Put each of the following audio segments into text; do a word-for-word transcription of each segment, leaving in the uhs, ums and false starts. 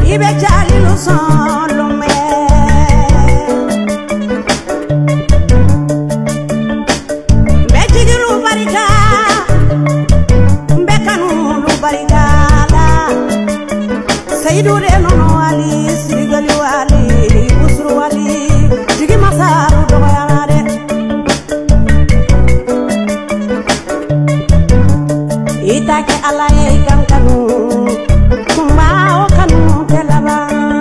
ibe jali lu son lu me be jigi lu barika be kanu lu barika la Seydou de nono wali sirigali wali usru wali jigi masaru do yarade itake alaye kan kanu kumba o kanu telaba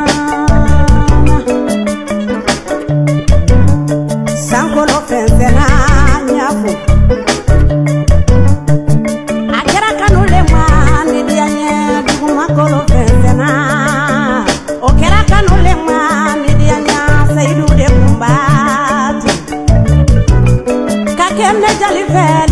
sankolo fensena nyafu akera kanu le mani dianye duguma kolo fensena okera kanu le mani dianya Seydou de kumba kakemne jali fel